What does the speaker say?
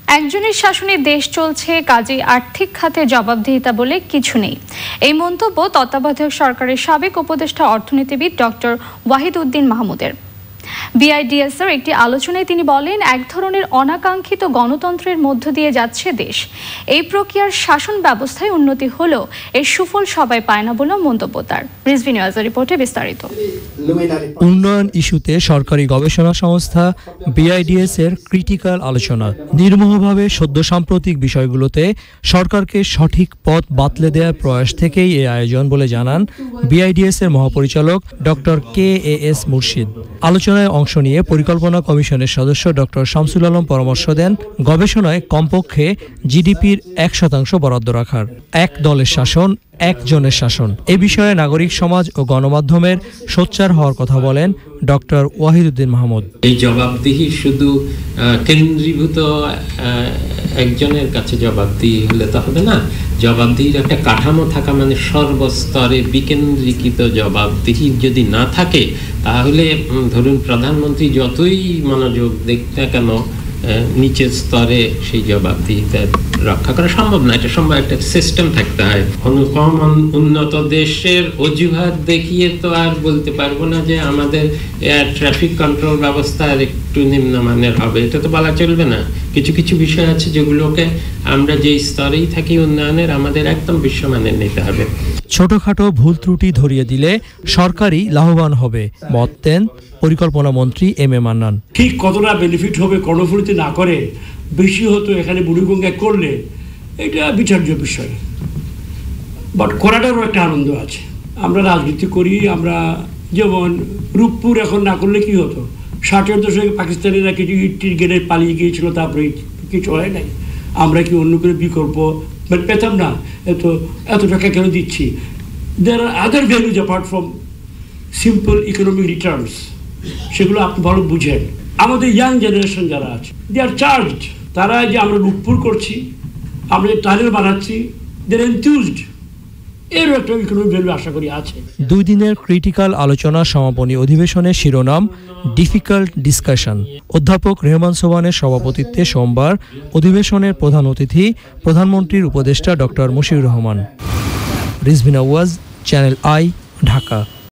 একজনের শাসনে দেশ চলছে, কাজেই আর্থিক খাতে জবাবদিহিতা বলে কিছু নেই। এই মন্তব্য তত্ত্বাবধায়ক সরকারের সাবেক উপদেষ্টা অর্থনীতিবিদ ডক্টর ওয়াহিদ উদ্দিন মাহমুদের। বিআইডিএসের একটি আলোচনায় তিনি বলেন, এক ধরনের অনাকাঙ্ক্ষিত গণতন্ত্রের মধ্য দিয়ে যাচ্ছে দেশ। এই প্রক্রিয়ার শাসন ব্যবস্থায় উন্নতি হলেও এর সুফল সবাই পায় না বলেও মন্তব্য তার। রিজভি নিউজের রিপোর্টে বিস্তারিত। উন্নয়ন ইস্যুতে সরকারি গবেষণা সংস্থা বিআইডিএস এর ক্রিটিক্যাল আলোচনা। নির্মোহভাবে সদ্য সাম্প্রতিক বিষয়গুলোতে সরকারকে সঠিক পথ বাতলে দেওয়ার প্রয়াস থেকেই এই আয়োজন বলে জানান বিআইডিএস এর মহাপরিচালক ডক্টর KAS মুর্শিদ। আলোচনায় অংশ নিয়ে পরিকল্পনা কমিশনের সদস্য ডক্টর শামসুল আলম পরামর্শ দেন, গবেষণায় কমপক্ষে জিডিপির 1% বরাদ্দ রাখার। এক দলের শাসন, একজনের শাসন, এ বিষয়ে নাগরিক সমাজ ও গণমাধ্যমের সোচ্চার হওয়ার কথা বলেন ডক্টর ওয়াহিদ উদ্দিন মাহমুদ। এই জবাবদিহি শুধু কেন্দ্রীভূত একজনের কাছে জবাবদিহি হলে তো হবে না। জবাবদিহির একটা কাঠামো থাকা মানে সর্বস্তরে বিকেন্দ্রীকৃত জবাবদিহি যদি না থাকে, তাহলে ধরুন প্রধানমন্ত্রী যতই মনোযোগ দেখ না কেন, নিচের স্তরে সেই জবাবদিহিতা রক্ষা করা সম্ভব না। এটা সম্ভব একটা সিস্টেম থাকতে হয়। কম উন্নত দেশের অজুহাত দেখিয়ে তো আর বলতে পারবো না যে আমাদের এয়ার ট্রাফিক কন্ট্রোল ব্যবস্থা আর একটু নিম্নমানের হবে, এটা তো বলা চলবে না। কিছু কিছু বিষয় আছে যেগুলোকে আমরা যেই স্তরেই থাকি উন্নয়নের, আমাদের একদম বিশ্বমানের নিতে হবে। ছোটখাটো ভুল ত্রুটি ধরিয়ে দিলে সরকারই লাভবান হবে, মত দেন পরিকল্পনা মন্ত্রী এম এ মান্নান। ঠিক কতটা বেনিফিট হবে কর্ণফুলীতে না করে বেশি হতো এখানে বুড়িগঙ্গায় করলে, এটা বিচার্য বিষয়। বাট করাটারও একটা আনন্দ আছে। আমরা রাজনীতি করি, আমরা যেমন রূপপুর এখন না করলে কি হতো, 60-এর দশকে পাকিস্তানিরা কিছু ইট্টির গেড়ে পালিয়ে গিয়েছিল, তারপরে কিছু হয় নাই। আমরা কি অন্য করে বিকল্প পেতাম না? এত টাকা কেন দিচ্ছি? There are other values apart from simple economic returns, সেগুলো আপনি ভালো বুঝেন। আমাদের ইয়াং জেনারেশন যারা আছে, দে আর চার্জড। তারা যে আমরা রূপপুর করছি, আমরা যে টানেল বানাচ্ছি, দে আর এনথুজড। এর একটা ইকোনমিক ভ্যালু আশা করি আছে। 2 দিনের ক্রিটিক্যাল আলোচনা সমাপনী অধিবেশনের শিরোনাম ডিফিকাল্ট ডিসকাশন। অধ্যাপক রেহমান সোবহানের সভাপতিত্বে সোমবার অধিবেশনের প্রধান অতিথি প্রধানমন্ত্রীর উপদেষ্টা doctor Mashiur Rahman. Rizvi news, channel I, Dhaka.